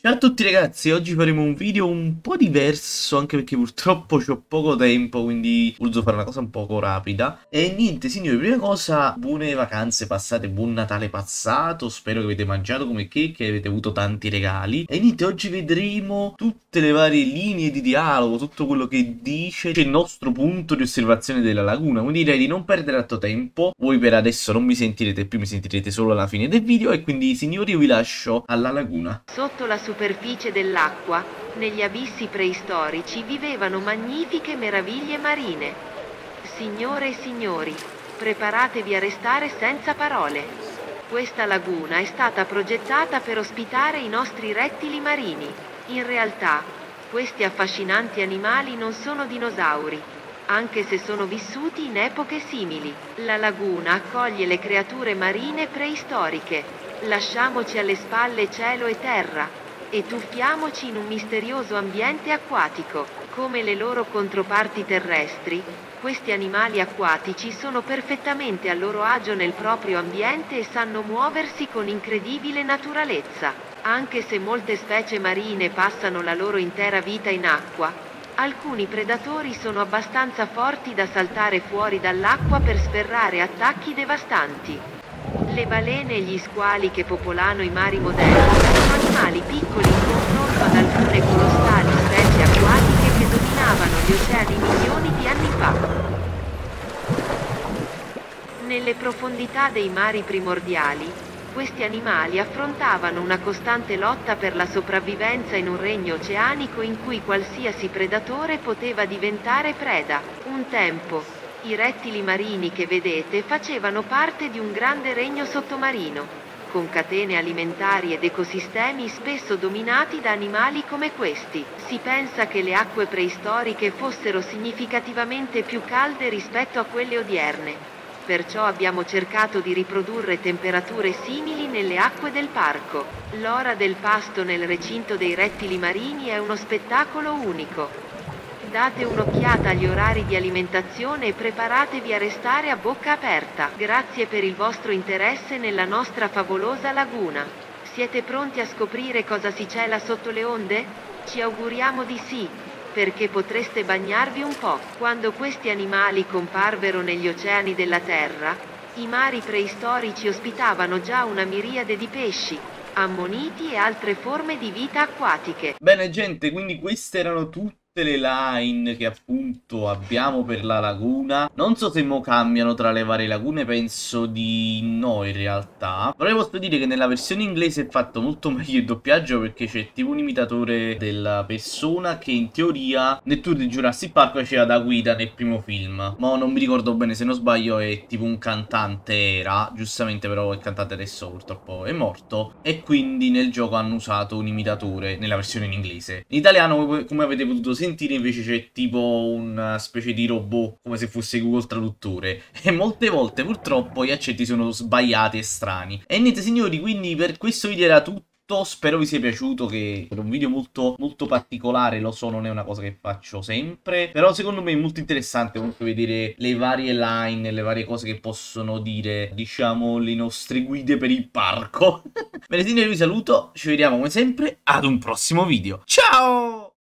Ciao a tutti ragazzi, oggi faremo un video un po' diverso, anche perché purtroppo ho poco tempo, quindi ho voluto fare una cosa un poco rapida. E niente signori, prima cosa, buone vacanze passate, buon Natale passato, spero che avete mangiato come che avete avuto tanti regali. E niente, oggi vedremo tutte le varie linee di dialogo, tutto quello che dice il nostro punto di osservazione della laguna, quindi direi di non perdere altro tempo. Voi per adesso non mi sentirete più, mi sentirete solo alla fine del video, e quindi signori io vi lascio alla laguna. Sotto la superficie dell'acqua, negli abissi preistorici vivevano magnifiche meraviglie marine. Signore e signori, preparatevi a restare senza parole. Questa laguna è stata progettata per ospitare i nostri rettili marini. In realtà, questi affascinanti animali non sono dinosauri, anche se sono vissuti in epoche simili. La laguna accoglie le creature marine preistoriche. Lasciamoci alle spalle cielo e terra e tuffiamoci in un misterioso ambiente acquatico. Come le loro controparti terrestri, questi animali acquatici sono perfettamente a loro agio nel proprio ambiente e sanno muoversi con incredibile naturalezza. Anche se molte specie marine passano la loro intera vita in acqua, alcuni predatori sono abbastanza forti da saltare fuori dall'acqua per sferrare attacchi devastanti. Le balene e gli squali che popolano i mari moderni sono animali piccoli in confronto ad alcune colossali specie acquatiche che dominavano gli oceani milioni di anni fa. Nelle profondità dei mari primordiali, questi animali affrontavano una costante lotta per la sopravvivenza in un regno oceanico in cui qualsiasi predatore poteva diventare preda. Un tempo, i rettili marini che vedete facevano parte di un grande regno sottomarino, con catene alimentari ed ecosistemi spesso dominati da animali come questi. Si pensa che le acque preistoriche fossero significativamente più calde rispetto a quelle odierne. Perciò abbiamo cercato di riprodurre temperature simili nelle acque del parco. L'ora del pasto nel recinto dei rettili marini è uno spettacolo unico. Date un'occhiata agli orari di alimentazione e preparatevi a restare a bocca aperta. Grazie per il vostro interesse nella nostra favolosa laguna. Siete pronti a scoprire cosa si cela sotto le onde? Ci auguriamo di sì, perché potreste bagnarvi un po'. Quando questi animali comparvero negli oceani della Terra, i mari preistorici ospitavano già una miriade di pesci, ammoniti e altre forme di vita acquatiche. Bene gente, quindi queste erano tutte le line che appunto abbiamo per la laguna. Non so se mo cambiano tra le varie lagune, penso di no in realtà. Però posso dire che nella versione inglese è fatto molto meglio il doppiaggio, perché c'è tipo un imitatore della persona che in teoria nel tour di Jurassic Park faceva da guida nel primo film. Ma non mi ricordo bene, se non sbaglio è tipo un cantante, era giustamente, però il cantante adesso purtroppo è morto, e quindi nel gioco hanno usato un imitatore nella versione in inglese. In italiano, come avete potuto sentire, invece c'è tipo una specie di robot, come se fosse Google Traduttore, e molte volte purtroppo gli accenti sono sbagliati e strani. E niente signori, quindi per questo video era tutto. Spero vi sia piaciuto, che è un video molto particolare, lo so, non è una cosa che faccio sempre, però secondo me è molto interessante comunque vedere le varie line, le varie cose che possono dire, diciamo, le nostre guide per il parco. Bene signori, vi saluto, ci vediamo come sempre ad un prossimo video. Ciao!